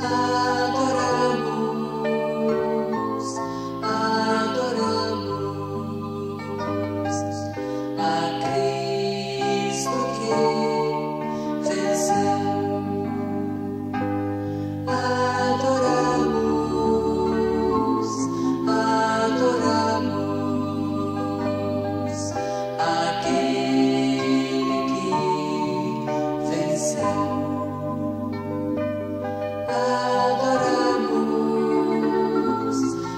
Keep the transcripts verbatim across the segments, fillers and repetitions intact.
Adoramos, adoramos a Cristo que venceu. Adoramos, adoramos aquele que venceu. Adoramos,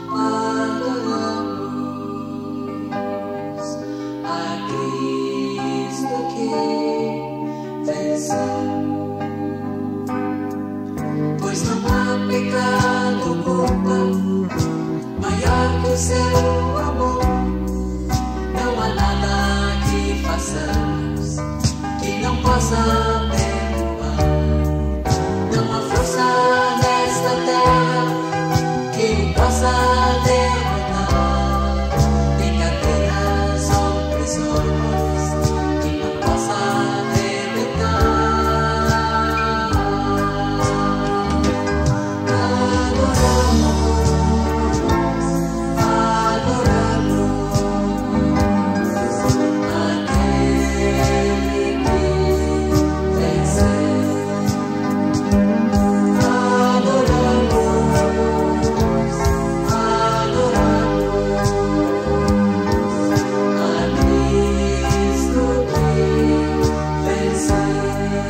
adoramos a Cristo que venceu. Pois não há pecado, culpa maior que o seu amor. Não há nada que façamos que não possa perdoar. Não há força nesta terra que o possa derrotar. Nem cadeias ou prisões que não possa arrebentar. Adoramos, adoramos aquele que venceu. Adoramos, adoramos a Cristo que venceu.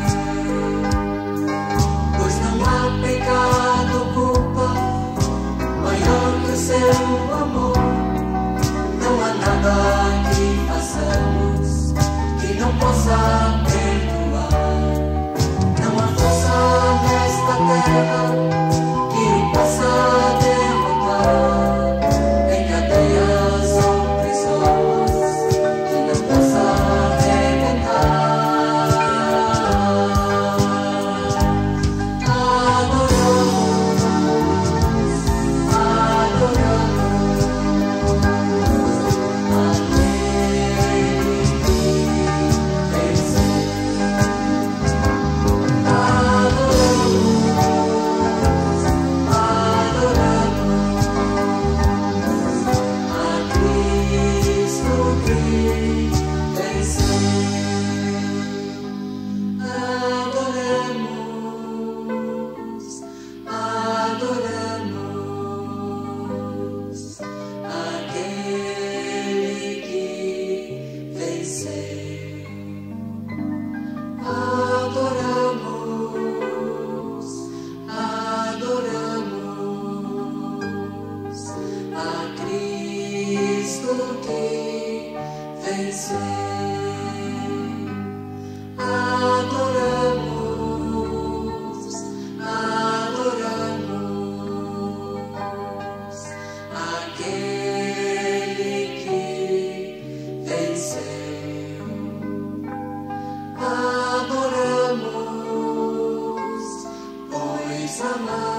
Pois não há pecado, culpa maior que o seu amor. Não há nada que façamos que não possa perdoar. Não há força nesta terra que o possa derrotar. Nem cadeias ou prisões que não possa arrebentar. Adoramos, adoramos aquele que venceu. Adoramos, adoramos a Cristo que venceu. Adoramos, adoramos aquele que venceu. Adoramos, adoramos a Cristo que venceu. Adoramos, adoramos aquele que venceu. Adoramos, pois amamos.